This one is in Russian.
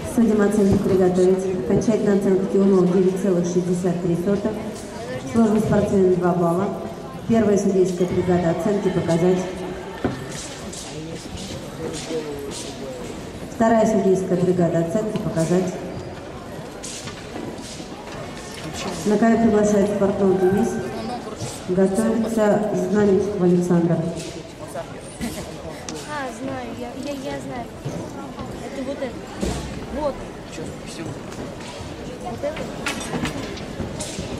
Судим оценки приготовить. Окончательная оценка Киунов 9,63. Сложность спортсмена 2 балла. Первая судейская бригада. Оценки показать. Вторая судейская бригада. Оценки показать. На ковер приглашает Спортнов Денис. Готовится Знаменщиков Александр. Знаю, я знаю. Это вот это. Вот. Вот это.